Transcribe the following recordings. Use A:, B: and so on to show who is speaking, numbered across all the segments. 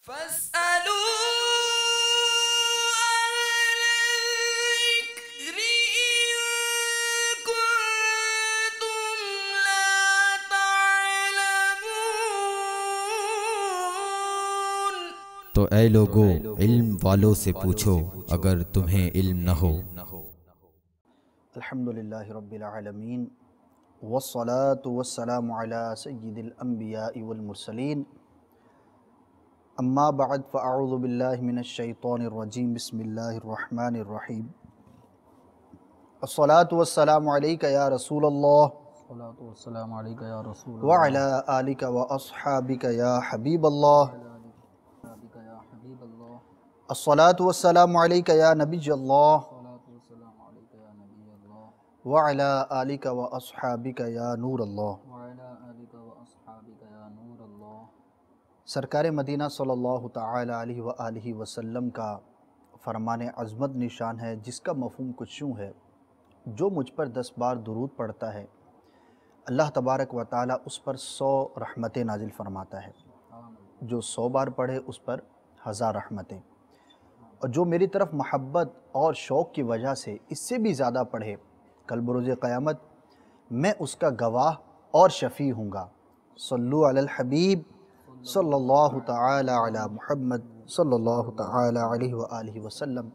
A: تو اے لوگو علم والوں سے پوچھو اگر تمہیں علم نہ ہو۔
B: الحمدللہ رب العالمین والصلاة والسلام علی سید الانبیاء والمرسلین، اما بعد فاعوذ باللہ من الشیطان الرجیم، بسم اللہ الرحمن الرحیم۔ الصلاة والسلام علیک یا رسول اللہ وعلی آلک واصحابک یا حبیب اللہ۔ الصلاة والسلام علیک یا نبی اللہ وعلی آلک واصحابک یا نور اللہ۔ سرکار مدینہ صلی اللہ تعالی علیہ وآلہ وسلم کا فرمان عظمت نشان ہے، جس کا مفہوم کچھ یوں ہے: جو مجھ پر 10 بار درود پڑھتا ہے اللہ تبارک و تعالی اس پر 100 رحمتیں نازل فرماتا ہے، جو 100 بار پڑھے اس پر 1000 رحمتیں، اور جو میری طرف محبت اور شوق کی وجہ سے اس سے بھی زیادہ پڑھے، کل بروز قیامت میں اس کا گواہ اور شفیع ہوں گا۔ صلو علی الحبیب صلی اللہ تعالی علی محمد صلی اللہ تعالی علیہ وآلہ وسلم۔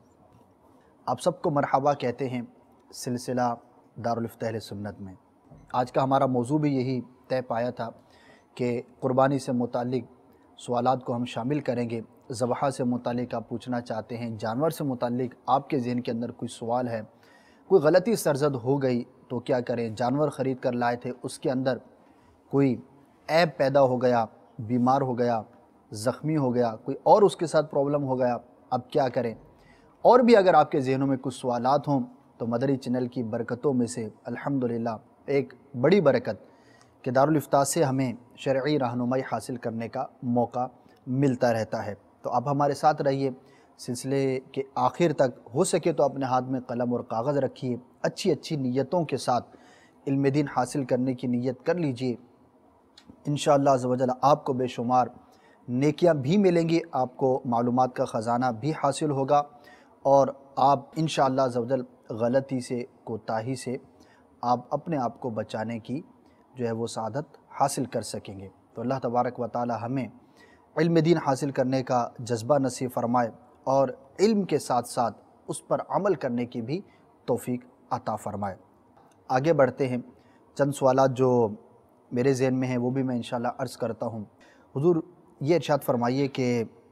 B: آپ سب کو مرحبا کہتے ہیں سلسلہ دارالفتہ اہل سنت میں۔ آج کا ہمارا موضوع بھی یہی طے پایا تھا کہ قربانی سے متعلق سوالات کو ہم شامل کریں گے۔ ذبح سے متعلق آپ پوچھنا چاہتے ہیں، جانور سے متعلق آپ کے ذہن کے اندر کوئی سوال ہے، کوئی غلطی سرزد ہو گئی تو کیا کریں؟ جانور خرید کر لائے تھے، اس کے اندر کوئی عیب پیدا ہو گیا، بیمار ہو گیا، زخمی ہو گیا، کوئی اور اس کے ساتھ پرابلم ہو گیا، اب کیا کریں؟ اور بھی اگر آپ کے ذہنوں میں کچھ سوالات ہوں تو مدری چینل کی برکتوں میں سے الحمدللہ ایک بڑی برکت کہ دارالفتہ سے ہمیں شرعی رہنمائی حاصل کرنے کا موقع ملتا رہتا ہے۔ تو آپ ہمارے ساتھ رہیے، سلسلے کے آخر تک ہو سکے تو اپنے ہاتھ میں قلم اور کاغذ رکھیے، اچھی اچھی نیتوں کے ساتھ علم دین حاصل کرنے کی نیت کر لیجئے۔ انشاءاللہ عز و جل آپ کو بے شمار نیکیاں بھی ملیں گی، آپ کو معلومات کا خزانہ بھی حاصل ہوگا، اور آپ انشاءاللہ عز و جل غلطی سے، کوتاہی سے آپ اپنے آپ کو بچانے کی جو ہے وہ سعادت حاصل کر سکیں گے۔ تو اللہ تبارک و تعالی ہمیں علم دین حاصل کرنے کا جذبہ نصیب فرمائے، اور علم کے ساتھ ساتھ اس پر عمل کرنے کی بھی توفیق عطا فرمائے۔ آگے بڑھتے ہیں، چند سوالات جو میرے ذہن میں ہیں وہ بھی میں انشاءاللہ عرض کرتا ہوں۔ حضور یہ ارشاد فرمائیے کہ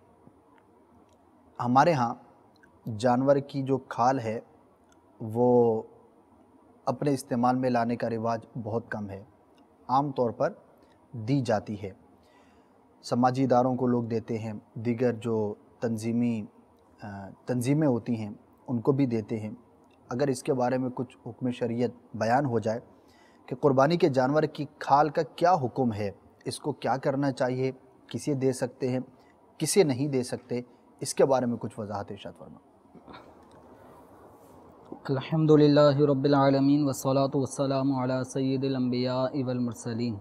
B: ہمارے ہاں جانور کی جو کھال ہے وہ اپنے استعمال میں لانے کا رواج بہت کم ہے، عام طور پر دی جاتی ہے، سماجی اداروں کو لوگ دیتے ہیں، دیگر جو تنظیمیں ہوتی ہیں ان کو بھی دیتے ہیں۔ اگر اس کے بارے میں کچھ حکم شریعت بیان ہو جائے کہ قربانی کے جانور کی کھال کا کیا حکم ہے، اس کو کیا کرنا چاہیے، کسے دے سکتے ہیں، کسے نہیں دے سکتے، اس کے بارے میں کچھ وضاحت ارشاد فرمائیں۔
C: الحمدللہ رب العالمین والصلاة والسلام علی سید الانبیاء والمرسلین۔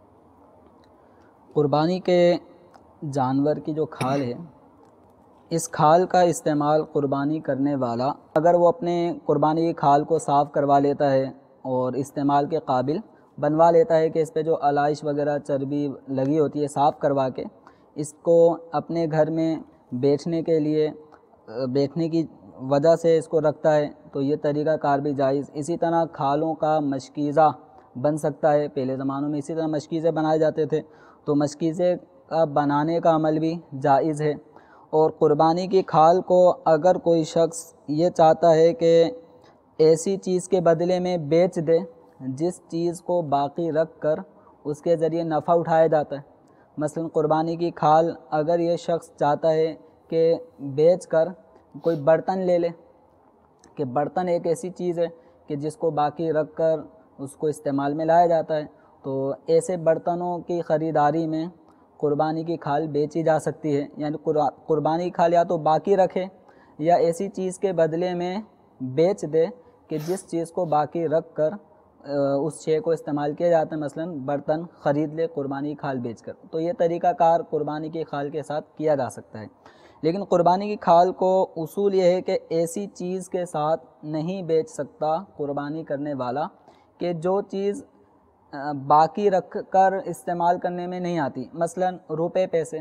C: قربانی کے جانور کی جو کھال ہے، اس کھال کا استعمال قربانی کرنے والا اگر وہ اپنے قربانی کی کھال کو صاف کروا لیتا ہے اور استعمال کے قابل بنوا لیتا ہے کہ اس پہ جو علائش وغیرہ چربی لگی ہوتی ہے صاف کروا کے اس کو اپنے گھر میں بیچنے کے لیے بیچنے کی وجہ سے اس کو رکھتا ہے تو یہ طریقہ کار بھی جائز۔ اسی طرح کھالوں کا مشکیزہ بن سکتا ہے، پہلے زمانوں میں اسی طرح مشکیزے بنائے جاتے تھے، تو مشکیزے کا بنانے کا عمل بھی جائز ہے۔ اور قربانی کی کھال کو اگر کوئی شخص یہ چاہتا ہے کہ ایسی چیز کے بدلے میں بیچ دے جس چیز کو باقی رکھ کر اس کے ذریعے نفع اٹھایا جاتا ہے، مثلا قربانی کی کھال اگر یہ شخص چاہتا ہے کہ بیچ کر کوئی برتن لے لے، کہ برتن ایک ایسی چیز ہے کہ جس کو باقی رکھ کر اس کو استعمال میں لایا جاتا ہے، تو ایسے برتنوں کی خریداری میں قربانی کی کھال بیچی جا سکتی ہے۔ یعنی قربانی کی کھال یا تو باقی رکھے یا ایسی چیز کے بدلے میں بیچ دے کہ جس چیز کو باقی رکھ کر اس شے کو استعمال کیا جاتا ہے، مثلا برتن خرید لے قربانی کی کھال بیچ کر، تو یہ طریقہ کار قربانی کی کھال کے ساتھ کیا جا سکتا ہے۔ لیکن قربانی کی کھال کو اصول یہ ہے کہ ایسی چیز کے ساتھ نہیں بیچ سکتا قربانی کرنے والا کہ جو چیز باقی رکھ کر استعمال کرنے میں نہیں آتی، مثلا روپے پیسے،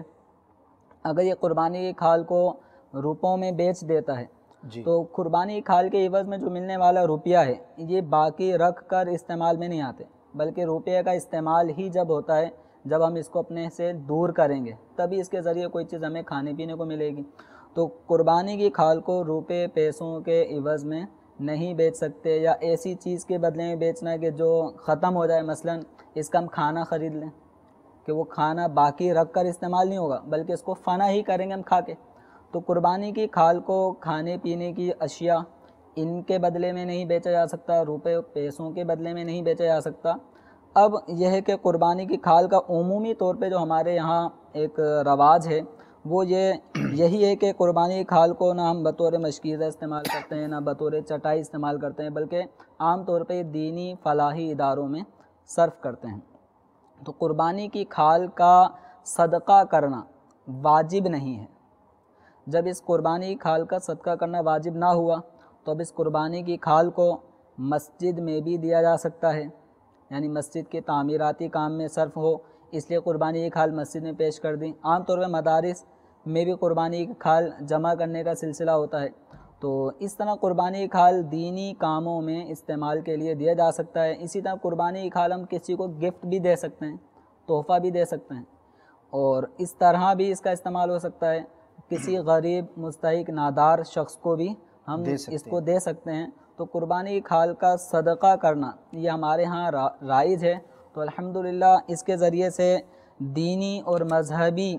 C: اگر یہ قربانی کی کھال کو روپوں میں بیچ دیتا ہے
B: جی
C: تو قربانی کی کھال کے عوض میں جو ملنے والا روپیہ ہے یہ باقی رکھ کر استعمال میں نہیں آتے، بلکہ روپے کا استعمال ہی جب ہوتا ہے جب ہم اس کو اپنے سے دور کریں گے، تبھی اس کے ذریعے کوئی چیز ہمیں کھانے پینے کو ملے گی۔ تو قربانی کی کھال کو روپے پیسوں کے عوض میں نہیں بیچ سکتے، یا ایسی چیز کے بدلے میں بیچنا ہے کہ جو ختم ہو جائے، مثلا اس کا ہم کھانا خرید لیں کہ وہ کھانا باقی رکھ کر استعمال نہیں ہوگا بلکہ اس کو فنا ہی کریں گے ہم کھا کے۔ تو قربانی کی کھال کو کھانے پینے کی اشیاء ان کے بدلے میں نہیں بیچا جا سکتا، روپے پیسوں کے بدلے میں نہیں بیچا جا سکتا۔ اب یہ ہے کہ قربانی کی کھال کا عمومی طور پہ جو ہمارے یہاں ایک رواج ہے وہ یہی ہے کہ قربانی کی کھال کو نہ ہم بطور مشکیزہ استعمال کرتے ہیں، نہ بطور چٹائی استعمال کرتے ہیں، بلکہ عام طور پہ دینی فلاحی اداروں میں صرف کرتے ہیں۔ تو قربانی کی کھال کا صدقہ کرنا واجب نہیں ہے۔ جب اس قربانی کی کھال کا صدقہ کرنا واجب نہ ہوا تو اب اس قربانی کی کھال کو مسجد میں بھی دیا جا سکتا ہے، یعنی مسجد کے تعمیراتی کام میں صرف ہو، اس لیے قربانی کی کھال مسجد میں پیش کر دی۔ عام طور پہ مدارس میں بھی قربانی کی کھال جمع کرنے کا سلسلہ ہوتا ہے، تو اس طرح قربانی کی کھال دینی کاموں میں استعمال کے لیے دیا جا سکتا ہے۔ اسی طرح قربانی کی کھال ہم کسی کو گفٹ بھی دے سکتے ہیں، تحفہ بھی دے سکتے ہیں، اور اس طرح بھی اس کا استعمال ہو سکتا ہے۔ کسی غریب مستحق نادار شخص کو بھی ہم اس کو دے سکتے ہیں۔ تو قربانی کی کھال کا صدقہ کرنا یہ ہمارے ہاں رائج ہے، تو الحمدللہ اس کے ذریعے سے دینی اور مذہبی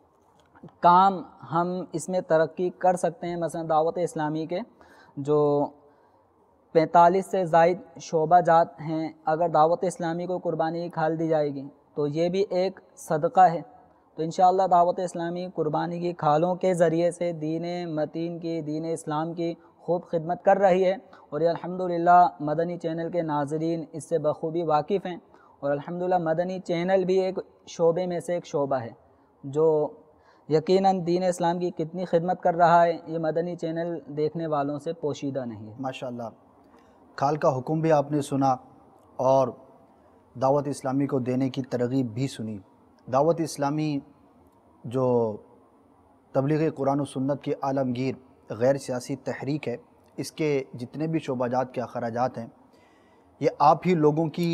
C: کام ہم اس میں ترقی کر سکتے ہیں۔ مثلا دعوت اسلامی کے جو 45 سے زائد شعبہ جات ہیں، اگر دعوت اسلامی کو قربانی کی کھال دی جائے گی تو یہ بھی ایک صدقہ ہے۔ تو انشاءاللہ دعوت اسلامی قربانی کی کھالوں کے ذریعے سے دین متین کی، دین اسلام کی خوب خدمت کر رہی ہے، اور یہ الحمدللہ مدنی چینل کے ناظرین اس سے بخوبی واقف ہیں، اور الحمدللہ مدنی چینل بھی ایک شعبے میں سے ایک شعبہ ہے جو یقیناً دین اسلام کی کتنی خدمت کر رہا ہے، یہ مدنی چینل دیکھنے والوں سے پوشیدہ نہیں ہے۔
B: ماشاءاللہ، کھال کا حکم بھی آپ نے سنا اور دعوت اسلامی کو دینے کی ترغیب بھی سنی۔ دعوت اسلامی جو تبلیغ قرآن و سنت کی عالمگیر غیر سیاسی تحریک ہے، اس کے جتنے بھی شعبہ جات کے اخراجات ہیں یہ آپ ہی لوگوں کی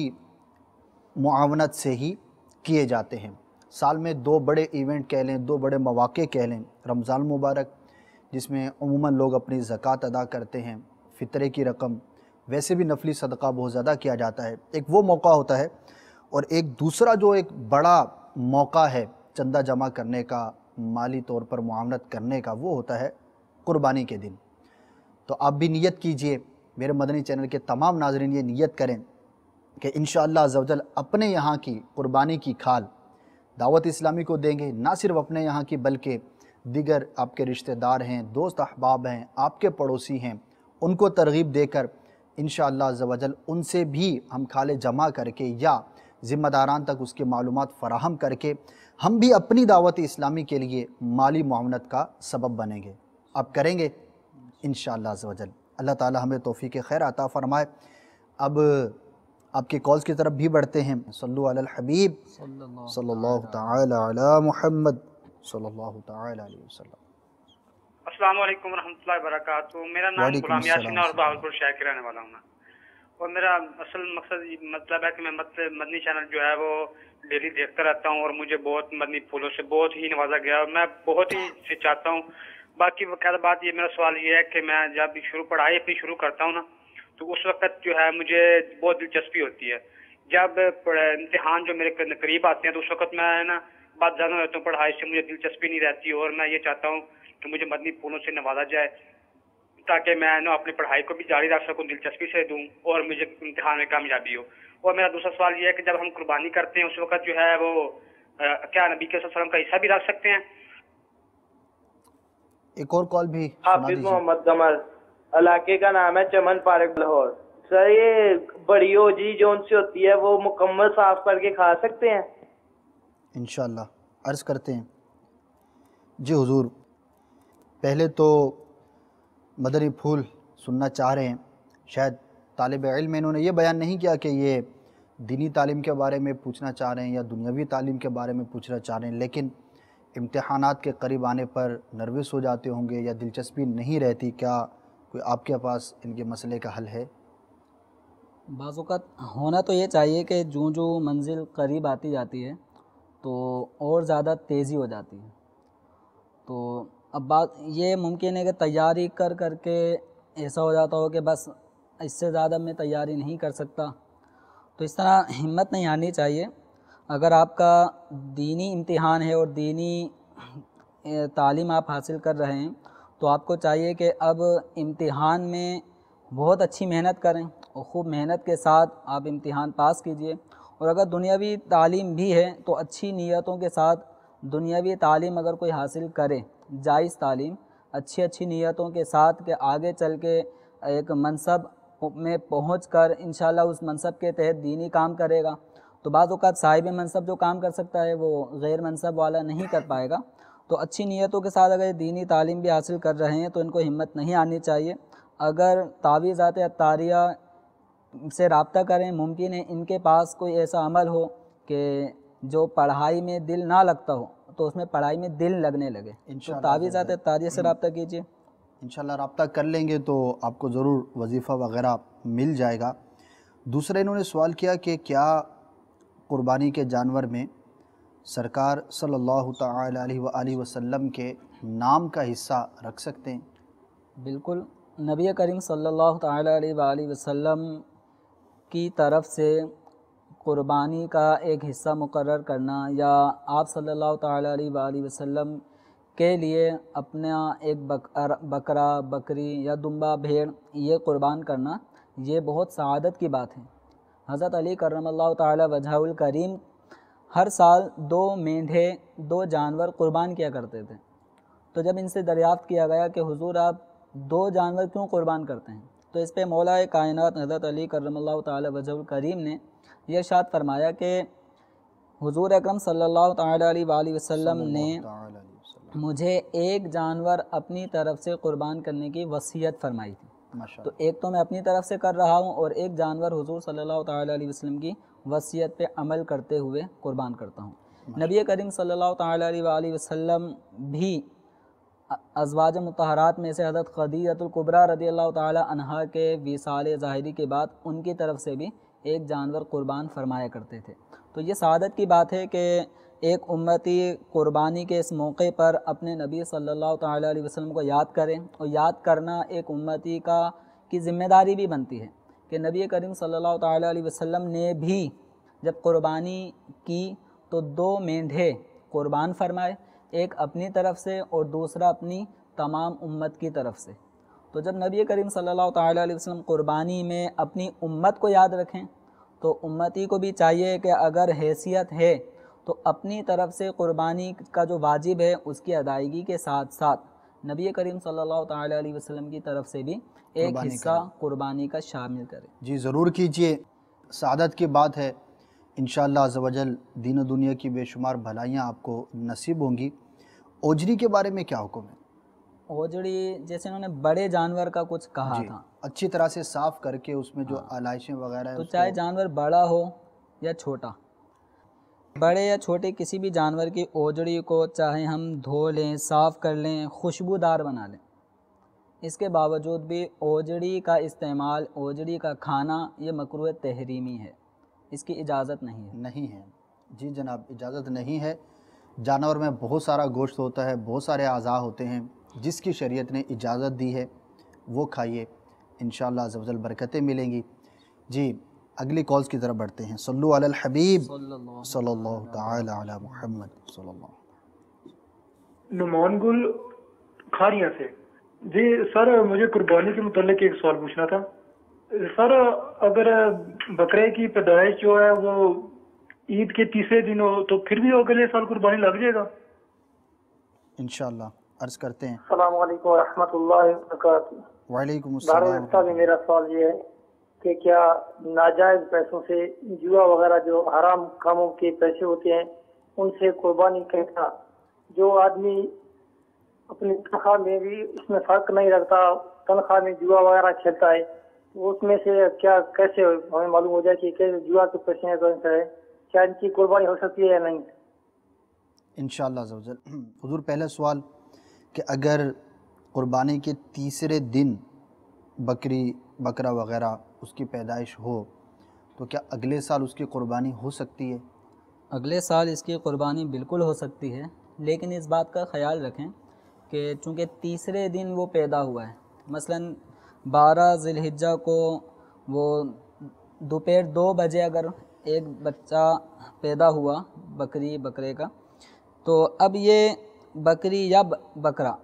B: معاونت سے ہی کیے جاتے ہیں۔ سال میں 2 بڑے ایونٹ کہہ لیں، 2 بڑے مواقع کہہ لیں، رمضان مبارک جس میں عموماً لوگ اپنی زکوٰۃ ادا کرتے ہیں، فطرے کی رقم، ویسے بھی نفلی صدقہ بہت زیادہ کیا جاتا ہے، ایک وہ موقع ہوتا ہے، اور ایک دوسرا جو ایک بڑا موقع ہے چندہ جمع کرنے کا، مالی طور پر معاونت کرنے کا، وہ ہوتا ہے قربانی کے دن۔ تو آپ بھی نیت کیجئے، میرے مدنی چینل کے تمام ناظرین یہ نیت کریں کہ انشاءاللہ عزوجل اپنے یہاں کی قربانی کی کھال دعوت اسلامی کو دیں گے، نہ صرف اپنے یہاں کی بلکہ دیگر آپ کے رشتہ دار ہیں، دوست احباب ہیں، آپ کے پڑوسی ہیں، ان کو ترغیب دے کر انشاءاللہ عزوجل ان سے بھی ہم کھالیں جمع کر کے یا ذمہ داران تک اس کی معلومات فراہم کر کے ہم بھی اپنی دعوت اسلامی کے لیے مالی معاونت کا سبب بنیں گے۔ آپ کریں گے انشاءاللہ عزوجل۔ اللہ تعالی ہمیں توفیق خیر عطا فرمائے۔ اب آپ کے کالز کی طرف بھی بڑھتے ہیں۔ صلو علی الحبیب صلی اللہ تعالی علی محمد صلی اللہ تعالی علیہ وسلم۔
D: السلام علیکم ورحمۃ اللہ وبرکاتہ۔ میرا نام غلام یاسین اور بہاولپور شہر کے رہنے والا ہوں میں، اور میرا اصل مطلب ہے کہ میں مدنی چینل جو ہے وہ ڈیلی دیکھتا رہتا ہوں، اور مجھے بہت مدنی پھولوں سے بہت ہی نوازا گیا، اور میں بہت ہی سے چاہتا ہوں۔ باقی خیر بات یہ، میرا سوال یہ ہے کہ میں جب پڑھائی اپنی شروع کرتا ہوں نا، تو اس وقت جو ہے مجھے بہت دلچسپی ہوتی ہے۔ جب امتحان جو میرے قریب آتے ہیں تو اس وقت میں نا بات زیادہ رہتا ہوں، پڑھائی سے مجھے دلچسپی نہیں رہتی، اور میں یہ چاہتا ہوں کہ مجھے مدنی پھولوں سے نوازا جائے تاکہ میں نا اپنی پڑھائی کو بھی جاری رکھ سکوں، دلچسپی سے دوں، اور مجھے امتحان میں کامیابی ہو۔ اور میرا دوسرا سوال یہ ہے کہ جب ہم قربانی کرتے ہیں اس وقت جو ہے وہ کیا نبی کے صلی اللہ علیہ وسلم کا حصہ بھی رکھ سکتے ہیں؟
B: ایک اور کال بھی
E: حافظ محمد قمر، علاقے کا نام ہے چمن پارک لاہور۔ سر یہ بڑی ہوجی جو ان سے ہوتی ہے وہ مکمل صاف کر کے کھا سکتے ہیں؟
B: انشاءاللہ عرض کرتے ہیں۔ جی حضور، پہلے تو مدنی پھول سننا چاہ رہے ہیں، شاید طالب علم انہوں نے یہ بیان نہیں کیا کہ یہ دینی تعلیم کے بارے میں پوچھنا چاہ رہے ہیں یا دنیاوی تعلیم کے بارے میں پوچھنا چاہ رہے ہیں، لیکن امتحانات کے قریب آنے پر نروس ہو جاتے ہوں گے یا دلچسپی نہیں رہتی، کیا کوئی آپ کے پاس ان کے مسئلے کا حل ہے؟
C: بعض اوقات ہونا تو یہ چاہیے کہ جو منزل قریب آتی جاتی ہے تو اور زیادہ تیزی ہو جاتی ہے، تو اب بات یہ ممکن ہے کہ تیاری کر کر کے ایسا ہو جاتا ہو کہ بس اس سے زیادہ میں تیاری نہیں کر سکتا، تو اس طرح ہمت نہیں ہارنی چاہیے۔ اگر آپ کا دینی امتحان ہے اور دینی تعلیم آپ حاصل کر رہے ہیں تو آپ کو چاہیے کہ اب امتحان میں بہت اچھی محنت کریں اور خوب محنت کے ساتھ آپ امتحان پاس کیجئے، اور اگر دنیاوی تعلیم بھی ہے تو اچھی نیتوں کے ساتھ دنیاوی تعلیم اگر کوئی حاصل کرے، جائز تعلیم اچھی نیتوں کے ساتھ کہ آگے چل کے ایک منصب میں پہنچ کر انشاءاللہ اس منصب کے تحت دینی کام کرے گا، تو بعض اوقات صاحب منصب جو کام کر سکتا ہے وہ غیر منصب والا نہیں کر پائے گا، تو اچھی نیتوں کے ساتھ اگر دینی تعلیم بھی حاصل کر رہے ہیں تو ان کو ہمت نہیں آنی چاہیے۔ اگر تعویذات عطاریہ سے رابطہ کریں، ممکن ہے ان کے پاس کوئی ایسا عمل ہو کہ جو پڑھائی میں دل نہ لگتا ہو تو اس میں پڑھائی میں دل لگنے لگے، تو تعویذات عطاریہ سے رابطہ کیجیے۔
B: انشاءاللہ رابطہ کر لیں گے تو آپ کو ضرور وظیفہ وغیرہ مل جائے گا۔ دوسرے انہوں نے سوال کیا کہ کیا قربانی کے جانور میں سرکار صلی اللہ تعالی علیہ وآلہ وسلم کے نام کا حصہ رکھ سکتے ہیں؟
C: بالکل، نبی کریم صلی اللہ تعالی علیہ وآلہ وسلم کی طرف سے قربانی کا ایک حصہ مقرر کرنا یا آپ صلی اللہ تعالی علیہ وآلہ وسلم کے لیے اپنا ایک بکرا، بکری یا دمبا، بھیڑ یہ قربان کرنا، یہ بہت سعادت کی بات ہے۔ حضرت علی کرم اللہ تعالی وجہہ الکریم ہر سال 2 مینڈھے، 2 جانور قربان کیا کرتے تھے، تو جب ان سے دریافت کیا گیا کہ حضور آپ 2 جانور کیوں قربان کرتے ہیں، تو اس پہ مولا کائنات حضرت علی کرم اللہ تعالی وجہہ الکریم نے یہ ارشاد فرمایا کہ حضور اکرم صلی اللہ تعالی علیہ وآلہ وسلم نے مجھے ایک جانور اپنی طرف سے قربان کرنے کی وصیت فرمائی تھی، تو ایک تو میں اپنی طرف سے کر رہا ہوں اور ایک جانور حضور صلی اللہ تعالی علیہ وسلم کی وصیت پہ عمل کرتے ہوئے قربان کرتا ہوں۔ نبی کریم صلی اللہ تعالی علیہ وآلہ وسلم بھی ازواج مطہرات میں سے حضرت خدیجہ الکبریٰ رضی اللہ تعالی عنہا کے وصال ظاہری کے بعد ان کی طرف سے بھی ایک جانور قربان فرمایا کرتے تھے، تو یہ سعادت کی بات ہے کہ ایک امتی قربانی کے اس موقع پر اپنے نبی صلی اللہ تعالی علیہ وسلم کو یاد کریں، اور یاد کرنا ایک امتی کی ذمہ داری بھی بنتی ہے کہ نبی کریم صلی اللہ تعالی علیہ وسلم نے بھی جب قربانی کی تو 2 مینڈھے قربان فرمائے، ایک اپنی طرف سے اور دوسرا اپنی تمام امت کی طرف سے، تو جب نبی کریم صلی اللہ تعالی علیہ وسلم قربانی میں اپنی امت کو یاد رکھیں تو امتی کو بھی چاہیے کہ اگر حیثیت ہے تو اپنی طرف سے قربانی کا جو واجب ہے اس کی ادائیگی کے ساتھ ساتھ نبی کریم صلی اللہ تعالی علیہ وسلم کی طرف سے بھی ایک حصہ قربانی کا شامل کرے۔
B: جی ضرور کیجئے، سعادت کی بات ہے، انشاءاللہ عز و جل دین و دنیا کی بے شمار بھلائیاں آپ کو نصیب ہوں گی۔ اوجری کے بارے میں کیا حکم ہے؟
C: اوجڑی جیسے انہوں نے بڑے جانور کا کچھ کہا تھا،
B: اچھی طرح سے صاف کر کے اس میں جو آلائشیں وغیرہ ہیں
C: تو چاہے جانور بڑا ہو یا چھوٹا، بڑے یا چھوٹے کسی بھی جانور کی اوجڑی کو چاہے ہم دھو لیں، صاف کر لیں، خوشبودار بنا لیں، اس کے باوجود بھی اوجڑی کا استعمال، اوجڑی کا کھانا یہ مکروہ تحریمی ہے، اس کی اجازت نہیں ہے۔
B: جی جناب، اجازت نہیں ہے۔ جانور میں بہت سارا گوشت ہوتا ہے، بہت سارے اعضاء ہوتے ہیں، جس کی شریعت نے اجازت دی ہے وہ کھائیے، انشاءاللہ عز و جل برکتیں ملیں گی۔ جی اگلی کالز کی طرف بڑھتے ہیں۔ صلو علی الحبیب صلی اللہ تعالی علی محمد صلی اللہ۔
F: نعمان گل کھاریاں سے۔ جی سر، مجھے قربانی کے متعلق ایک سوال پوچھنا تھا۔ سر اگر بکرے کی پیدائش جو ہے وہ عید کے تیسرے دن ہو تو پھر بھی اگلے سال قربانی لگ جائے گا؟
B: انشاءاللہ عرض کرتے ہیں۔
E: السلام علیکم ورحمۃ اللہ وبرکاتہ۔
B: وعلیکم السلام۔
E: دارالفتا میں میرا سوال یہ ہے
F: کہ کیا ناجائز پیسوں سے جوا وغیرہ جو حرام کاموں کے پیسے ہوتے ہیں ان سے قربانی کرنا، جو آدمی اپنی تنخواہ میں بھی اس میں فرق نہیں رکھتا، تنخواہ میں جوا وغیرہ کھیلتا ہے، اس میں سے کیا کیسے ہمیں معلوم ہو جائے کہ جوا کے پیسے ہیں تو ان سے کیا ان کی قربانی ہو سکتی ہے یا نہیں؟
B: انشاءاللہ عز و جل۔ حضور پہلا سوال کہ اگر قربانی کے تیسرے دن بکری بکرا وغیرہ اس کی پیدائش ہو تو کیا اگلے سال اس کی قربانی ہو سکتی ہے؟
C: اگلے سال اس کی قربانی بالکل ہو سکتی ہے، لیکن اس بات کا خیال رکھیں کہ چونکہ تیسرے دن وہ پیدا ہوا ہے، مثلا 12 ذی الحجہ کو وہ دوپہر 2 بجے اگر ایک بچہ پیدا ہوا بکرے کا، تو اب یہ بکری یا بکرا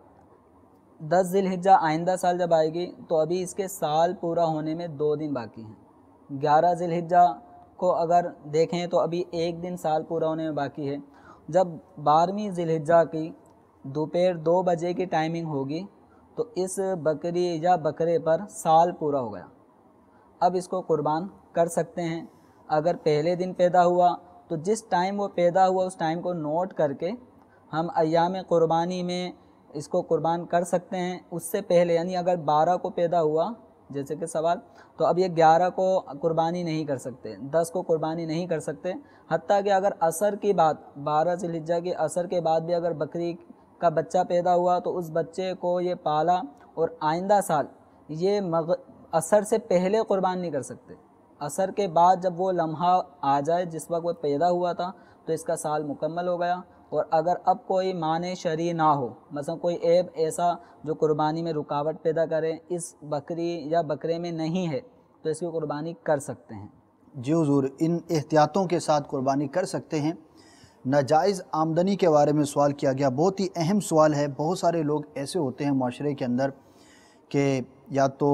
C: 10 ذی الحجہ آئندہ سال جب آئے گی تو ابھی اس کے سال پورا ہونے میں 2 دن باقی ہیں۔ 11 ذی الحجہ کو اگر دیکھیں تو ابھی 1 دن سال پورا ہونے میں باقی ہے۔ جب 12ویں ذی الحجہ کی دوپہر 2 بجے کی ٹائمنگ ہوگی تو اس بکری یا بکرے پر سال پورا ہو گیا، اب اس کو قربان کر سکتے ہیں۔ اگر پہلے دن پیدا ہوا تو جس ٹائم وہ پیدا ہوا اس ٹائم کو نوٹ کر کے ہم ایام قربانی میں اس کو قربان کر سکتے ہیں۔ اس سے پہلے یعنی اگر 12 کو پیدا ہوا جیسے کہ سوال، تو اب یہ 11 کو قربانی نہیں کر سکتے، 10 کو قربانی نہیں کر سکتے، حتیٰ کہ اگر عصر کی بعد 12 ذی الحجہ کے عصر کے بعد بھی اگر بکری کا بچہ پیدا ہوا تو اس بچے کو یہ پالا اور آئندہ سال یہ عصر سے پہلے قربان نہیں کر سکتے۔ عصر کے بعد جب وہ لمحہ آ جائے جس وقت وہ پیدا ہوا تھا تو اس کا سال مکمل ہو گیا۔ اور اگر اب کوئی مانع شرعی نہ ہو، مثلا کوئی عیب ایسا جو قربانی میں رکاوٹ پیدا کرے اس بکری یا بکرے میں نہیں ہے تو اس کی قربانی کر سکتے ہیں۔
B: جی حضور، ان احتیاطوں کے ساتھ قربانی کر سکتے ہیں۔ ناجائز آمدنی کے بارے میں سوال کیا گیا، بہت ہی اہم سوال ہے۔ بہت سارے لوگ ایسے ہوتے ہیں معاشرے کے اندر کہ یا تو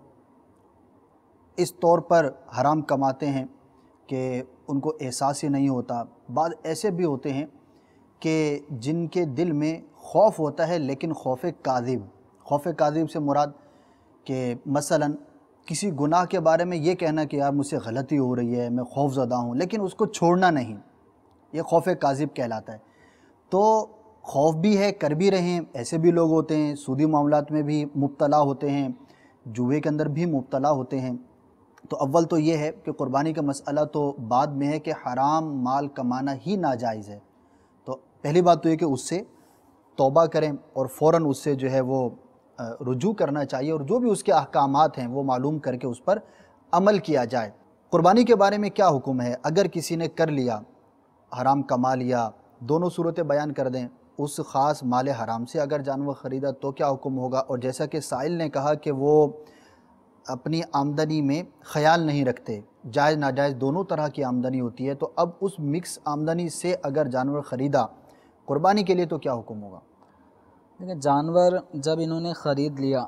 B: اس طور پر حرام کماتے ہیں کہ ان کو احساس ہی نہیں ہوتا، بعض ایسے بھی ہوتے ہیں کہ جن کے دل میں خوف ہوتا ہے لیکن خوف کاذب سے مراد کہ مثلا کسی گناہ کے بارے میں یہ کہنا کہ یار مجھ سے غلطی ہو رہی ہے، میں خوف زدہ ہوں، لیکن اس کو چھوڑنا نہیں، یہ خوف کاذب کہلاتا ہے۔ تو خوف بھی ہے، کر بھی رہے ہیں، ایسے بھی لوگ ہوتے ہیں، سودی معاملات میں بھی مبتلا ہوتے ہیں، جوئے کے اندر بھی مبتلا ہوتے ہیں۔ تو اول تو یہ ہے کہ قربانی کا مسئلہ تو بعد میں ہے کہ حرام مال کمانا ہی ناجائز ہے۔ تو پہلی بات تو یہ کہ اس سے توبہ کریں اور فوراً اس سے جو ہے وہ رجوع کرنا چاہیے، اور جو بھی اس کے احکامات ہیں وہ معلوم کر کے اس پر عمل کیا جائے۔ قربانی کے بارے میں کیا حکم ہے؟ اگر کسی نے کر لیا، حرام کما لیا، دونوں صورتیں بیان کر دیں۔ اس خاص مال حرام سے اگر جانور خریدا تو کیا حکم ہوگا؟ اور جیسا کہ سائل نے کہا کہ وہ اپنی آمدنی میں خیال نہیں رکھتے، جائز ناجائز دونوں طرح کی آمدنی ہوتی ہے، تو اب اس مکس آمدنی سے اگر جانور خریدا قربانی کے لیے تو کیا حکم ہوگا؟
C: دیکھیں، جانور جب انہوں نے خرید لیا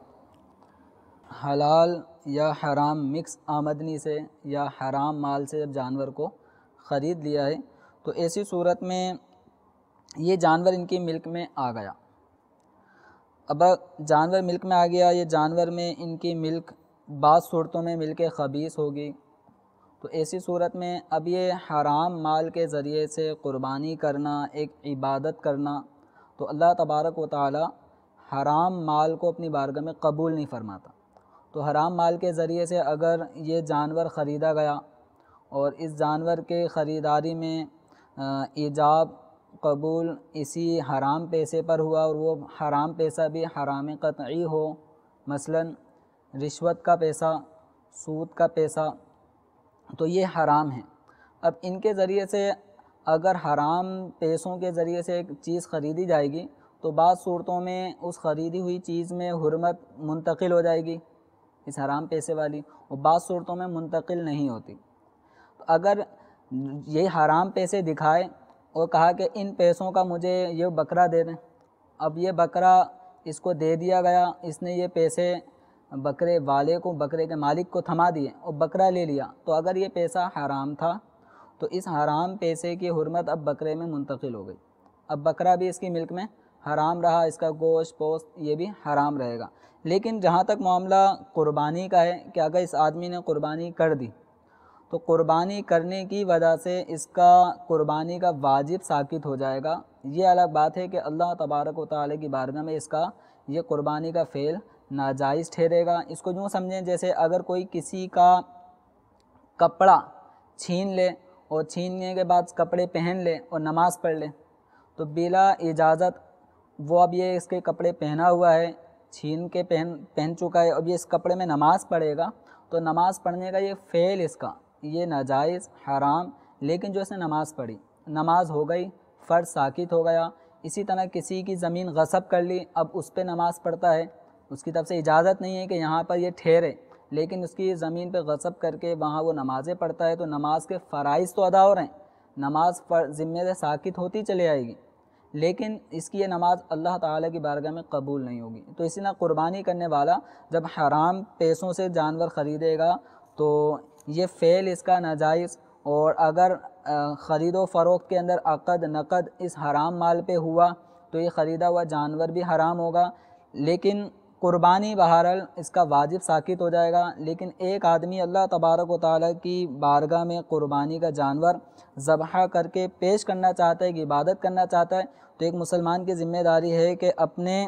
C: حلال یا حرام مکس آمدنی سے یا حرام مال سے جب جانور کو خرید لیا ہے تو ایسی صورت میں یہ جانور ان کی ملک میں آ گیا۔ اب جانور ملک میں آ گیا، یہ جانور میں ان کی ملک بعض صورتوں میں مل کے خبیث ہوگی، تو ایسی صورت میں اب یہ حرام مال کے ذریعے سے قربانی کرنا ایک عبادت کرنا تو اللہ تبارک و تعالی حرام مال کو اپنی بارگاہ میں قبول نہیں فرماتا۔ تو حرام مال کے ذریعے سے اگر یہ جانور خریدا گیا اور اس جانور کے خریداری میں ایجاب قبول اسی حرام پیسے پر ہوا اور وہ حرام پیسہ بھی حرام قطعی ہو، مثلا رشوت کا پیسہ، سود کا پیسہ، تو یہ حرام ہے۔ اب ان کے ذریعے سے اگر حرام پیسوں کے ذریعے سے ایک چیز خریدی جائے گی تو بعض صورتوں میں اس خریدی ہوئی چیز میں حرمت منتقل ہو جائے گی اس حرام پیسے والی، اور بعض صورتوں میں منتقل نہیں ہوتی۔ تو اگر یہ حرام پیسے دکھائے اور کہا کہ ان پیسوں کا مجھے یہ بکرا دے دیں، اب یہ بکرا اس کو دے دیا گیا، اس نے یہ پیسے بکرے والے کو، بکرے کے مالک کو تھما دیے اور بکرا لے لیا، تو اگر یہ پیسہ حرام تھا تو اس حرام پیسے کی حرمت اب بکرے میں منتقل ہو گئی، اب بکرا بھی اس کی ملک میں حرام رہا، اس کا گوشت پوست یہ بھی حرام رہے گا۔ لیکن جہاں تک معاملہ قربانی کا ہے کہ اگر اس آدمی نے قربانی کر دی تو قربانی کرنے کی وجہ سے اس کا قربانی کا واجب ساقط ہو جائے گا۔ یہ الگ بات ہے کہ اللہ تبارک و تعالی کی بارگاہ میں اس کا یہ قربانی کا فعل ناجائز ٹھہرے گا۔ اس کو یوں سمجھیں جیسے اگر کوئی کسی کا کپڑا چھین لے اور چھیننے کے بعد کپڑے پہن لے اور نماز پڑھ لے، تو بلا اجازت وہ اب یہ اس کے کپڑے پہنا ہوا ہے، چھین کے پہن چکا ہے، اب یہ اس کپڑے میں نماز پڑھے گا تو نماز پڑھنے کا یہ فعل اس کا یہ ناجائز حرام۔ لیکن جو اس نے نماز پڑھی، نماز ہو گئی، فرض ساقط ہو گیا۔ اسی طرح کسی کی زمین غصب کر لی، اب اس پہ نماز پڑھتا ہے، اس کی طرف سے اجازت نہیں ہے کہ یہاں پر یہ ٹھہرے، لیکن اس کی زمین پہ غصب کر کے وہاں وہ نمازیں پڑھتا ہے، تو نماز کے فرائض تو ادا ہو رہے ہیں، نماز ذمے سے ساقط ہوتی چلے آئے گی، لیکن اس کی یہ نماز اللہ تعالیٰ کی بارگاہ میں قبول نہیں ہوگی۔ تو اسی طرح قربانی کرنے والا جب حرام پیسوں سے جانور خریدے گا تو یہ فعل اس کا ناجائز، اور اگر خرید و فروخت کے اندر عقد نقد اس حرام مال پہ ہوا تو یہ خریدا ہوا جانور بھی حرام ہوگا۔ لیکن قربانی بہرحال اس کا واجب ساقط ہو جائے گا۔ لیکن ایک آدمی اللہ تبارک و تعالیٰ کی بارگاہ میں قربانی کا جانور ذبح کر کے پیش کرنا چاہتا ہے کہ عبادت کرنا چاہتا ہے، تو ایک مسلمان کی ذمہ داری ہے کہ اپنے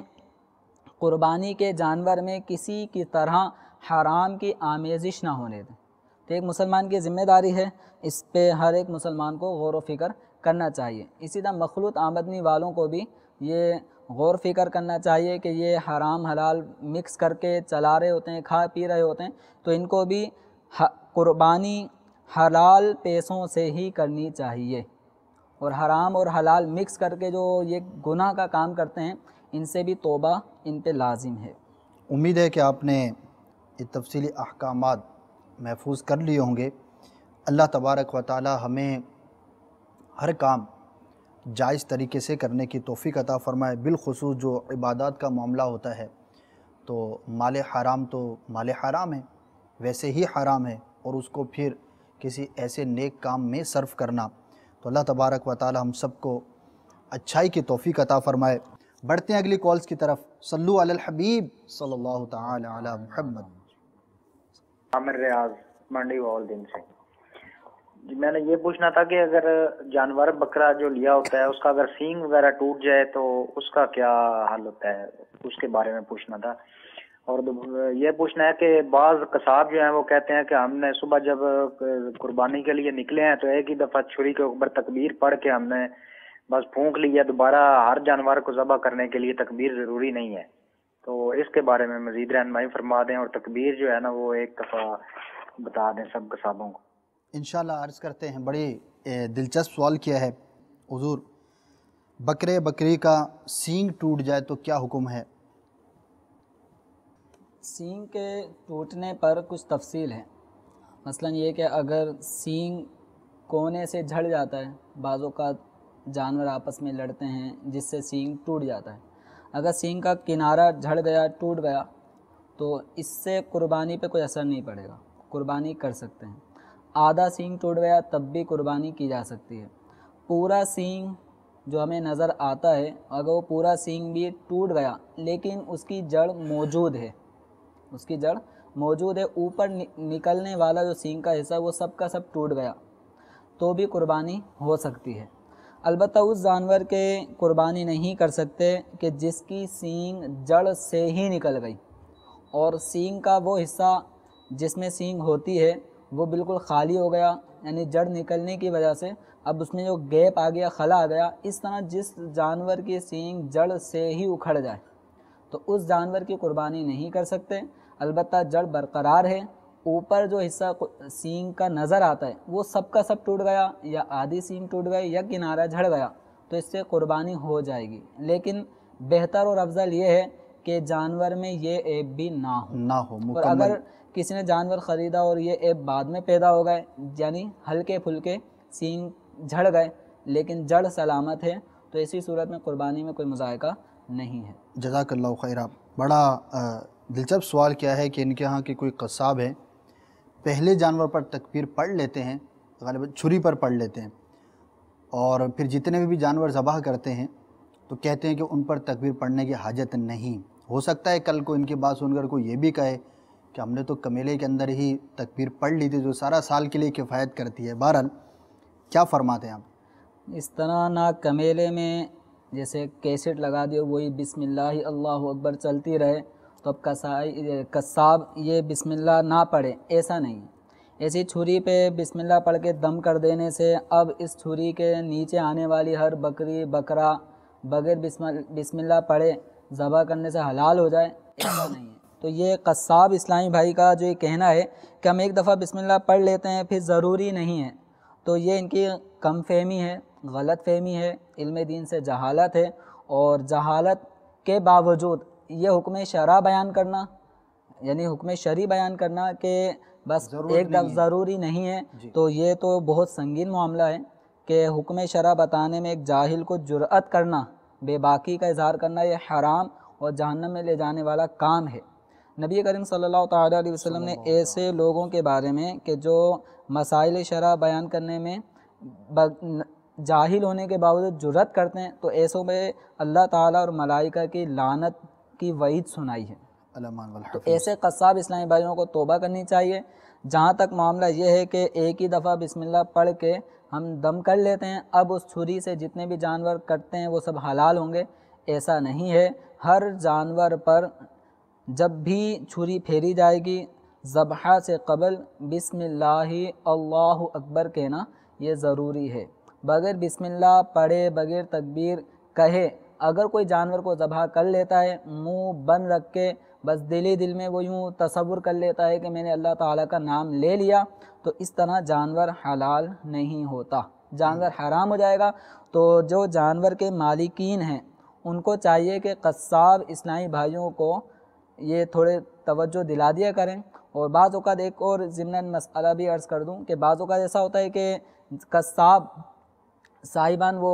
C: قربانی کے جانور میں کسی کی طرح حرام کی آمیزش نہ ہونے دیں۔ تو ایک مسلمان کی ذمہ داری ہے، اس پہ ہر ایک مسلمان کو غور و فکر کرنا چاہیے۔ اسی طرح مخلوط آمدنی والوں کو بھی یہ غور فکر کرنا چاہیے کہ یہ حرام حلال مکس کر کے چلا رہے ہوتے ہیں، کھا پی رہے ہوتے ہیں، تو ان کو بھی قربانی حلال پیسوں سے ہی کرنی چاہیے، اور حرام اور حلال مکس کر کے جو یہ گناہ کا کام کرتے ہیں ان سے بھی توبہ ان پہ لازم ہے۔
B: امید ہے کہ آپ نے یہ تفصیلی احکامات محفوظ کر لیے ہوں گے۔ اللہ تبارک و تعالی ہمیں ہر کام جائز طریقے سے کرنے کی توفیق عطا فرمائے، بالخصوص جو عبادات کا معاملہ ہوتا ہے تو مال حرام ہے، ویسے ہی حرام ہے، اور اس کو پھر کسی ایسے نیک کام میں صرف کرنا، تو اللہ تبارک و تعالی ہم سب کو اچھائی کی توفیق عطا فرمائے۔ بڑھتے ہیں اگلی کالز کی طرف۔ صلو علی الحبیب صلی اللہ تعالی علی محمد۔
G: عامر ریاض منڈی وال دن سے جی، میں نے یہ پوچھنا تھا کہ اگر جانور بکرا جو لیا ہوتا ہے اس کا اگر سینگ وغیرہ ٹوٹ جائے تو اس کا کیا حل ہوتا ہے، اس کے بارے میں پوچھنا تھا۔ اور یہ پوچھنا ہے کہ بعض قصاب جو ہیں وہ کہتے ہیں کہ ہم نے صبح جب قربانی کے لیے نکلے ہیں تو ایک ہی دفعہ چھری کے اوپر تکبیر پڑھ کے ہم نے بس پھونک لی ہے، دوبارہ ہر جانور کو ذبح کرنے کے لیے تکبیر ضروری نہیں ہے، تو اس کے بارے میں مزید رہنمائی فرما دیں، اور تکبیر جو ہے نا وہ ایک دفعہ بتا دیں سب قصابوں کو۔
B: انشاءاللہ عرض کرتے ہیں۔ بڑی دلچسپ سوال کیا ہے حضور، بکرے بکری کا سینگ ٹوٹ جائے تو کیا حکم ہے؟
C: سینگ کے ٹوٹنے پر کچھ تفصیل ہے۔ مثلا یہ کہ اگر سینگ کونے سے جھڑ جاتا ہے، بعض اوقات جانور آپس میں لڑتے ہیں جس سے سینگ ٹوٹ جاتا ہے، اگر سینگ کا کنارہ جھڑ گیا ٹوٹ گیا تو اس سے قربانی پہ کوئی اثر نہیں پڑے گا، قربانی کر سکتے ہیں۔ آدھا سینگ ٹوٹ گیا تب بھی قربانی کی جا سکتی ہے۔ پورا سینگ جو ہمیں نظر آتا ہے اگر وہ پورا سینگ بھی ٹوٹ گیا لیکن اس کی جڑ موجود ہے، اس کی جڑ موجود ہے، اوپر نکلنے والا جو سینگ کا حصہ وہ سب کا سب ٹوٹ گیا تو بھی قربانی ہو سکتی ہے۔ البتہ اس جانور کے قربانی نہیں کر سکتے کہ جس کی سینگ جڑ سے ہی نکل گئی، اور سینگ کا وہ حصہ جس میں سینگ ہوتی ہے وہ بالکل خالی ہو گیا، یعنی جڑ نکلنے کی وجہ سے اب اس میں جو گیپ آ گیا، خلا آ گیا۔ اس طرح جس جانور کی سینگ جڑ سے ہی اکھڑ جائے تو اس جانور کی قربانی نہیں کر سکتے۔ البتہ جڑ برقرار ہے، اوپر جو حصہ سینگ کا نظر آتا ہے وہ سب کا سب ٹوٹ گیا، یا آدھی سینگ ٹوٹ گئی یا کنارہ جھڑ گیا تو اس سے قربانی ہو جائے گی۔ لیکن بہتر اور افضل یہ ہے کہ جانور میں یہ عیب بھی نہ ہو اور اگر کسی نے جانور خریدا اور یہ عیب بعد میں پیدا ہو گئے، یعنی ہلکے پھلکے سینگ جھڑ گئے لیکن جڑ سلامت ہے، تو اسی صورت میں قربانی میں کوئی مذائقہ نہیں ہے۔
B: جزاک اللہ خیرہ۔ بڑا دلچسپ سوال کیا ہے کہ ان کے ہاں کی کوئی قصاب ہے، پہلے جانور پر تکبیر پڑھ لیتے ہیں، غالباً چھری پر پڑھ لیتے ہیں، اور پھر جتنے بھی جانور ذبح کرتے ہیں تو کہتے ہیں کہ ان پر تکبیر پڑھنے کی حاجت نہیں. ہو سکتا ہے کل کو ان کی بات سن کر کوئی یہ بھی کہے کہ ہم نے تو کمیلے کے اندر ہی تکبیر پڑھ لی تھی جو سارا سال کے لیے کفایت کرتی ہے. بہرحال کیا فرماتے ہیں آپ؟
C: اس طرح نہ کمیلے میں جیسے کیسٹ لگا دیو وہی بسم اللہ اللہ اکبر چلتی رہے تو اب قصاب یہ بسم اللہ نہ پڑھے، ایسا نہیں. ایسی چھری پہ بسم اللہ پڑھ کے دم کر دینے سے اب اس چھری کے نیچے آنے والی ہر بکری بکرا بغیر بسم اللہ پڑھے ذبح کرنے سے حلال ہو جائے، ایسا نہیں ہے. تو یہ قصاب اسلامی بھائی کا جو یہ کہنا ہے کہ ہم ایک دفعہ بسم اللہ پڑھ لیتے ہیں پھر ضروری نہیں ہے، تو یہ ان کی کم فہمی ہے، غلط فہمی ہے، علم دین سے جہالت ہے. اور جہالت کے باوجود یہ حکم شرع بیان کرنا، یعنی حکم شرعی بیان کرنا کہ بس ایک دفعہ ضروری نہیں ہے، تو یہ تو بہت سنگین معاملہ ہے کہ حکم شرع بتانے میں ایک جاہل کو جرأت کرنا، بے باکی کا اظہار کرنا، یہ حرام اور جہنم میں لے جانے والا کام ہے. نبی کریم صلی اللہ تعالیٰ علیہ وسلم نے ایسے لوگوں کے بارے میں کہ جو مسائل شرع بیان کرنے میں جاہل ہونے کے باوجود جرأت کرتے ہیں، تو ایسوں میں اللہ تعالیٰ اور ملائکہ کی لعنت کی وعید سنائی ہے. تو ایسے قصاب اسلامی بھائیوں کو توبہ کرنی چاہیے. جہاں تک معاملہ یہ ہے کہ ایک ہی دفعہ بسم اللہ پڑھ کے ہم دم کر لیتے ہیں، اب اس چھری سے جتنے بھی جانور کٹتے ہیں وہ سب حلال ہوں گے، ایسا نہیں ہے. ہر جانور پر جب بھی چھری پھیری جائے گی ذبح سے قبل بسم اللہ اللہ اکبر کہنا یہ ضروری ہے. بغیر بسم اللہ پڑھے بغیر تکبیر کہے اگر کوئی جانور کو ذبح کر لیتا ہے، منہ بند رکھ کے بس دل میں وہ یوں تصور کر لیتا ہے کہ میں نے اللہ تعالیٰ کا نام لے لیا، تو اس طرح جانور حلال نہیں ہوتا، جانور حرام ہو جائے گا. تو جو جانور کے مالکین ہیں ان کو چاہیے کہ قصاب اسلامی بھائیوں کو یہ تھوڑے توجہ دلا دیا کریں. اور بعض اوقات ایک اور ضمن مسئلہ بھی عرض کر دوں کہ بعض اوقات ایسا ہوتا ہے کہ قصاب صاحبان وہ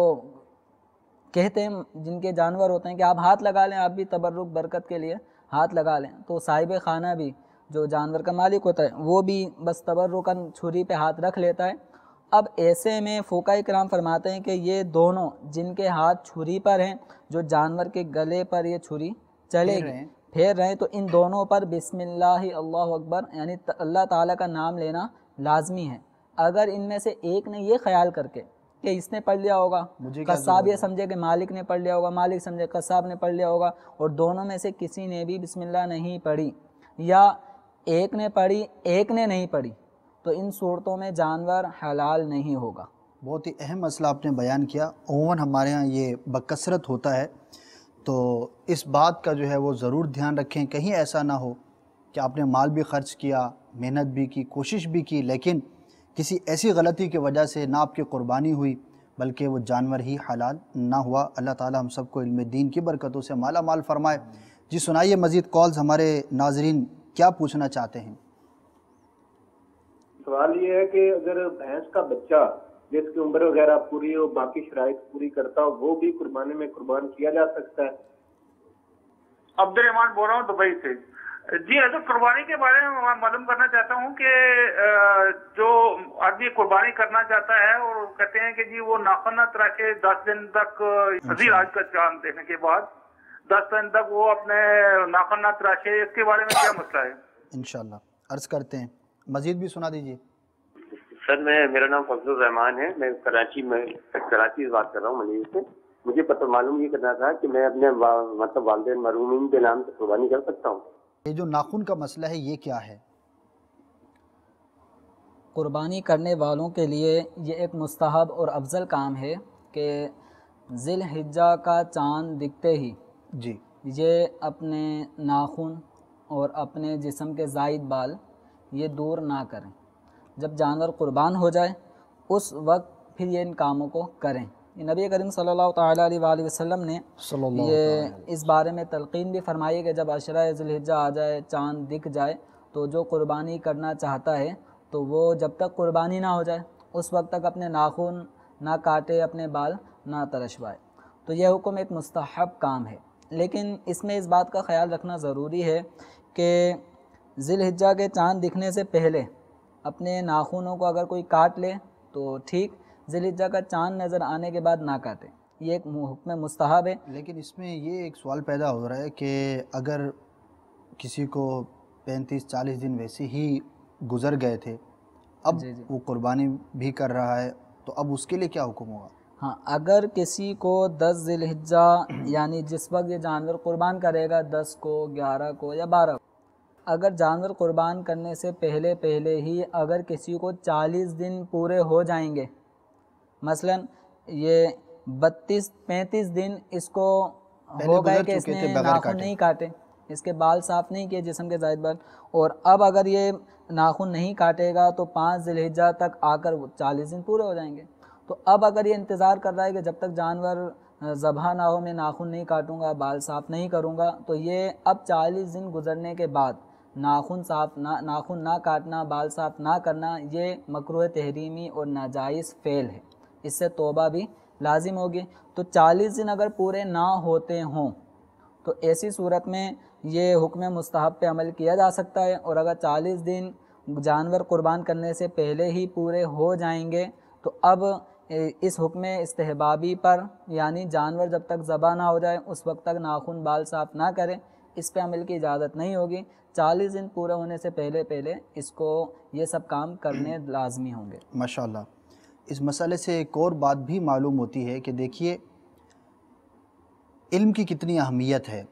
C: کہتے ہیں جن کے جانور ہوتے ہیں کہ آپ ہاتھ لگا لیں، آپ بھی تبرک برکت کے لیے ہاتھ لگا لیں، تو صاحب خانہ بھی جو جانور کا مالک ہوتا ہے وہ بھی بس تبرکاً چھری پہ ہاتھ رکھ لیتا ہے. اب ایسے میں فقہاء کرام فرماتے ہیں کہ یہ دونوں جن کے ہاتھ چھری پر ہیں، جو جانور کے گلے پر یہ چھری چلے گی پھیر رہے ہیں، تو ان دونوں پر بسم اللہ اللہ اکبر یعنی اللہ تعالیٰ کا نام لینا لازمی ہے. اگر ان میں سے ایک نے یہ خیال کر کے کہ اس نے پڑھ لیا ہوگا، قصاب یہ سمجھے کہ مالک نے پڑھ لیا ہوگا، مالک سمجھے قصاب نے پڑھ لیا ہوگا، اور دونوں میں سے کسی نے بھی بسم اللہ نہیں پڑھی یا ایک نے پڑھی ایک نے نہیں پڑھی، تو ان صورتوں میں جانور حلال نہیں ہوگا.
B: بہت ہی اہم مسئلہ آپ نے بیان کیا. عموماً ہمارے ہاں یہ بکثرت ہوتا ہے، تو اس بات کا جو ہے وہ ضرور دھیان رکھیں، کہیں ایسا نہ ہو کہ آپ نے مال بھی خرچ کیا، محنت بھی کی، کوشش بھی کی، لیکن کسی ایسی غلطی کی وجہ سے نہ آپ کی قربانی ہوئی بلکہ وہ جانور ہی حلال نہ ہوا. اللہ تعالی ہم سب کو علم دین کی برکتوں سے مالا مال فرمائے. جی سنائیے مزید کالز، ہمارے ناظرین کیا پوچھنا چاہتے ہیں؟
H: سوال یہ ہے کہ اگر بھینس کا بچہ جس کی عمر وغیرہ پوری ہو، باقی شرائط پوری کرتا ہو، وہ بھی قربانی میں قربان کیا جا سکتا ہے؟
I: عبد الرحمان بول رہا ہوں دبئی سے. جی حضرت قربانی کے بارے میں میں معلوم کرنا چاہتا ہوں کہ جو آدمی قربانی کرنا چاہتا ہے اور کہتے ہیں کہ جی وہ ناخن نہ تراشے 10 دن تک، عزیز آج کا چاند دیکھنے کے بعد 10 دن تک وہ اپنے ناخن نہ تراشے، اس کے بارے میں کیا مسئلہ ہے؟
B: انشاءاللہ عرض کرتے ہیں، مزید بھی سنا دیجیے.
J: سر میرا نام فضل الرحمان ہے، میں کراچی سے بات کر رہا ہوں، منی سے. مجھے پتہ معلوم یہ کرنا تھا کہ میں اپنے مطلب والدین مرحومین کے نام سے قربانی کر سکتا ہوں؟
B: یہ جو ناخن کا مسئلہ ہے یہ کیا ہے؟
C: قربانی کرنے والوں کے لیے یہ ایک مستحب اور افضل کام ہے کہ ذی الحجہ کا چاند دکھتے ہی
B: جی
C: یہ اپنے ناخن اور اپنے جسم کے زائد بال یہ دور نہ کریں. جب جانور قربان ہو جائے اس وقت پھر یہ ان کاموں کو کریں. نبی کریم صلی اللہ تعالیٰ علیہ وآلہ وسلم نے یہ اس بارے میں تلقین بھی فرمائی کہ جب عشرہ ذی الحجہ آ جائے، چاند دکھ جائے، تو جو قربانی کرنا چاہتا ہے تو وہ جب تک قربانی نہ ہو جائے اس وقت تک اپنے ناخن نہ کاٹے، اپنے بال نہ ترشوائے. تو یہ حکم ایک مستحب کام ہے، لیکن اس میں اس بات کا خیال رکھنا ضروری ہے کہ ذی الحجہ کے چاند دکھنے سے پہلے اپنے ناخنوں کو اگر کوئی کاٹ لے تو ٹھیک، ذی الحجہ کا چاند نظر آنے کے بعد نہ کاٹیں. یہ ایک حکم مستحب ہے۔
B: لیکن اس میں یہ ایک سوال پیدا ہو رہا ہے کہ اگر کسی کو 35-40 دن ویسے ہی گزر گئے تھے، اب وہ قربانی بھی کر رہا ہے، تو اب اس کے لیے کیا حکم ہوگا؟
C: ہاں، اگر کسی کو 10 ذی الحجہ یعنی جس وقت یہ جانور قربان کرے گا، 10 کو 11 کو یا 12 کو، اگر جانور قربان کرنے سے پہلے ہی اگر کسی کو 40 دن پورے ہو جائیں گے، مثلا یہ 32-35 دن اس کو ہو گئے کہ اس نے ناخن نہیں کاٹے، اس کے بال صاف نہیں کیے، جسم کے زائد بال، اور اب اگر یہ ناخن نہیں کاٹے گا تو 5 ذی الحجہ تک آ کر 40 دن پورے ہو جائیں گے۔ تو اب اگر یہ انتظار کر رہا ہے کہ جب تک جانور ذبح نہ ہو میں ناخن نہیں کاٹوں گا، بال صاف نہیں کروں گا، تو یہ اب 40 دن گزرنے کے بعد ناخن نہ کاٹنا، بال صاف نہ کرنا، یہ مکروہ تحریمی اور ناجائز فعل ہے، اس سے توبہ بھی لازم ہوگی۔ تو 40 دن اگر پورے نہ ہوتے ہوں تو ایسی صورت میں یہ حکم مستحب پہ عمل کیا جا سکتا ہے، اور اگر 40 دن جانور قربان کرنے سے پہلے ہی پورے ہو جائیں گے تو اب اس حکم استحبابی پر، یعنی جانور جب تک ذبح نہ ہو جائے اس وقت تک ناخن بال صاف نہ کرے، اس پہ عمل کی اجازت نہیں ہوگی۔ 40 دن پورے ہونے سے پہلے اس کو یہ سب کام کرنے لازمی ہوں گے۔
B: ماشاءاللہ۔ اس مسئلے سے ایک اور بات بھی معلوم ہوتی ہے کہ دیکھیے علم کی کتنی اہمیت ہے۔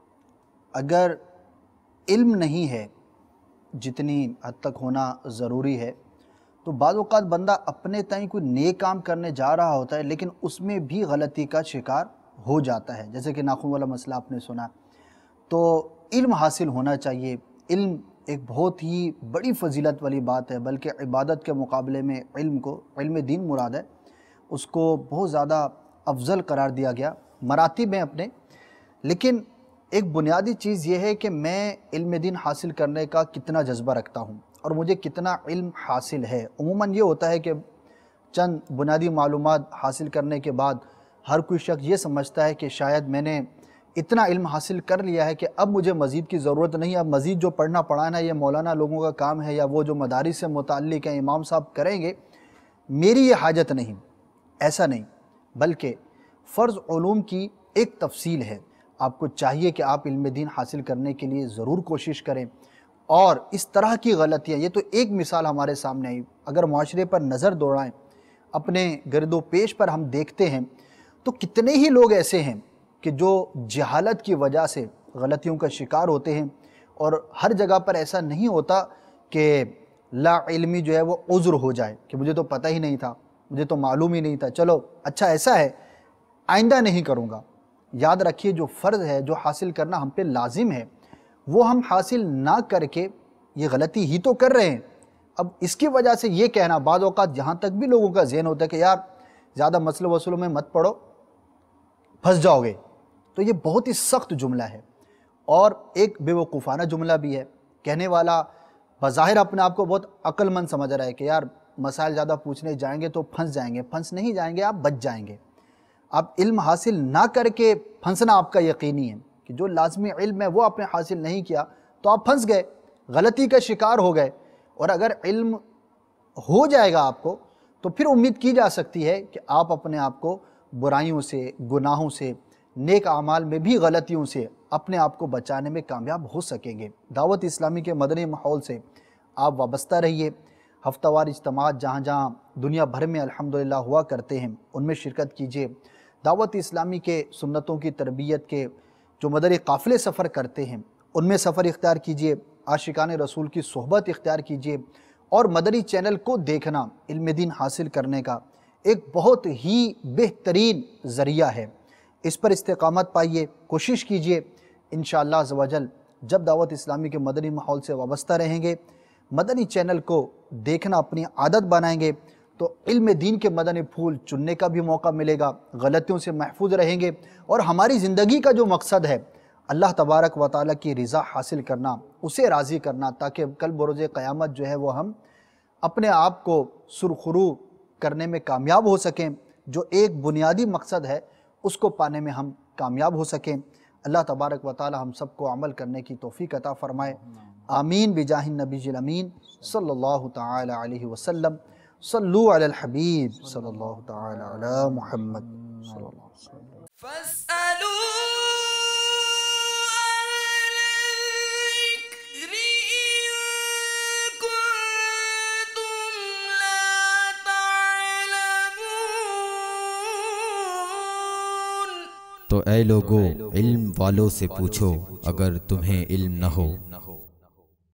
B: اگر علم نہیں ہے جتنی حد تک ہونا ضروری ہے تو بعض اوقات بندہ اپنے تئیں کوئی نیک کام کرنے جا رہا ہوتا ہے لیکن اس میں بھی غلطی کا شکار ہو جاتا ہے، جیسے کہ ناخن والا مسئلہ آپ نے سنا۔ تو علم حاصل ہونا چاہیے۔ علم ایک بہت ہی بڑی فضیلت والی بات ہے، بلکہ عبادت کے مقابلے میں علم دین مراد ہے، اس کو بہت زیادہ افضل قرار دیا گیا، مراتب ہیں اپنے۔ لیکن ایک بنیادی چیز یہ ہے کہ میں علم دین حاصل کرنے کا کتنا جذبہ رکھتا ہوں اور مجھے کتنا علم حاصل ہے۔ عموماً یہ ہوتا ہے کہ چند بنیادی معلومات حاصل کرنے کے بعد ہر کوئی شخص یہ سمجھتا ہے کہ شاید میں نے اتنا علم حاصل کر لیا ہے کہ اب مجھے مزید کی ضرورت نہیں، اب مزید جو پڑھنا پڑھانا یہ مولانا لوگوں کا کام ہے یا وہ جو مدارس سے متعلق ہیں امام صاحب کریں گے، میری یہ حاجت نہیں۔ ایسا نہیں، بلکہ فرض علوم کی ایک تفصیل ہے۔ آپ کو چاہیے کہ آپ علم دین حاصل کرنے کے لیے ضرور کوشش کریں، اور اس طرح کی غلطیاں، یہ تو ایک مثال ہمارے سامنے آئی، اگر معاشرے پر نظر دوڑائیں، اپنے گرد و پیش پر ہم دیکھتے ہیں تو کتنے ہی لوگ ایسے ہیں کہ جو جہالت کی وجہ سے غلطیوں کا شکار ہوتے ہیں، اور ہر جگہ پر ایسا نہیں ہوتا کہ لا علمی جو ہے وہ عذر ہو جائے کہ مجھے تو پتہ ہی نہیں تھا، مجھے تو معلوم ہی نہیں تھا، چلو اچھا ایسا ہے آئندہ نہیں کروں گا۔ یاد رکھیے جو فرض ہے، جو حاصل کرنا ہم پہ لازم ہے، وہ ہم حاصل نہ کر کے یہ غلطی ہی تو کر رہے ہیں۔ اب اس کی وجہ سے یہ کہنا، بعض اوقات جہاں تک بھی لوگوں کا ذہن ہوتا ہے کہ یار زیادہ مسئلہ وصولوں میں مت پڑو، پھنس جاؤ گے، تو یہ بہت ہی سخت جملہ ہے اور ایک بے وقوفانہ جملہ بھی ہے۔ کہنے والا بظاہر اپنے آپ کو بہت عقل مند سمجھ رہا ہے کہ یار مسائل زیادہ پوچھنے جائیں گے تو پھنس جائیں گے، پھنس نہیں جائیں گے، آپ بچ جائیں گے۔ آپ علم حاصل نہ کر کے پھنسنا آپ کا یقینی ہے کہ جو لازمی علم ہے وہ آپ نے حاصل نہیں کیا تو آپ پھنس گئے، غلطی کا شکار ہو گئے۔ اور اگر علم ہو جائے گا آپ کو تو پھر امید کی جا سکتی ہے کہ آپ اپنے آپ کو برائیوں سے، گناہوں سے، نیک اعمال میں بھی غلطیوں سے اپنے آپ کو بچانے میں کامیاب ہو سکیں گے۔ دعوت اسلامی کے مدنی ماحول سے آپ وابستہ رہیے۔ ہفتہ وار اجتماعات جہاں جہاں دنیا بھر میں الحمدللہ ہوا کرتے ہیں ان میں شرکت کیجیے۔ دعوت اسلامی کے سنتوں کی تربیت کے جو مدنی قافلے سفر کرتے ہیں ان میں سفر اختیار کیجیے، عاشقان رسول کی صحبت اختیار کیجیے، اور مدنی چینل کو دیکھنا علم دین حاصل کرنے کا ایک بہت ہی بہترین ذریعہ ہے۔ اس پر استقامت پائیے، کوشش کیجیے، انشاءاللہ عز و جل جب دعوت اسلامی کے مدنی ماحول سے وابستہ رہیں گے، مدنی چینل کو دیکھنا اپنی عادت بنائیں گے تو علم دین کے مدنی پھول چننے کا بھی موقع ملے گا، غلطیوں سے محفوظ رہیں گے، اور ہماری زندگی کا جو مقصد ہے اللہ تبارک و تعالیٰ کی رضا حاصل کرنا، اسے راضی کرنا، تاکہ کل بروز قیامت جو ہے وہ ہم اپنے آپ کو سرخرو کرنے میں کامیاب ہو سکیں، جو ایک بنیادی مقصد ہے اس کو پانے میں ہم کامیاب ہو سکیں۔ اللہ تبارک و تعالیٰ ہم سب کو عمل کرنے کی توفیق عطا فرمائے، آمین بجاہ النبی الامین صلی اللہ تعالی علیہ وسلم۔ صلو علی الحبیب صلی اللہ تعالی علی محمد صلی اللہ علیہ وسلم۔
A: تو اے لوگو علم والوں سے پوچھو اگر تمہیں علم نہ ہو۔